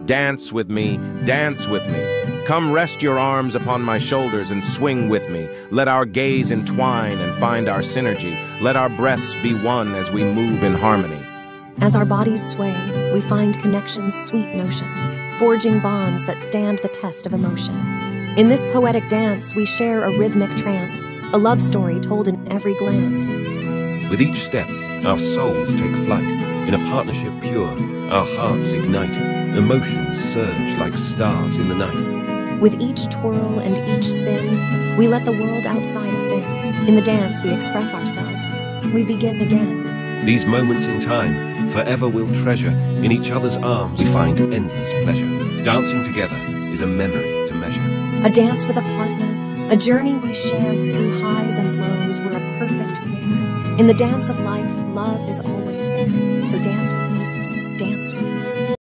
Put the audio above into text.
Dance with me, dance with me. Come rest your arms upon my shoulders and swing with me. Let our gaze entwine and find our synergy. Let our breaths be one as we move in harmony. As our bodies sway, we find connection's sweet notion, forging bonds that stand the test of emotion. In this poetic dance, we share a rhythmic trance, a love story told in every glance. With each step, our souls take flight. In a partnership pure, our hearts ignite. Emotions surge like stars in the night. With each twirl and each spin, we let the world outside us in. In the dance, we express ourselves. We begin again. These moments in time, forever we'll treasure. In each other's arms, we find endless pleasure. Dancing together is a memory to measure. A dance with a partner, a journey we share through highs and lows. We're a perfect pair. In the dance of life, love is always there. So dance with